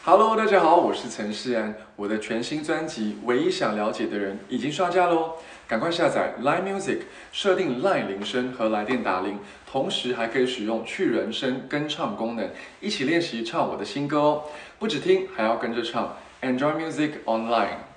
Hello，大家好，我是陈世安。我的全新专辑《唯一想了解的人》已经上架喽，赶快下载 Line Music， 设定 Line 铃声和来电打铃，同时还可以使用去人声跟唱功能，一起练习唱我的新歌哦。不止听，还要跟着唱。Enjoy music online。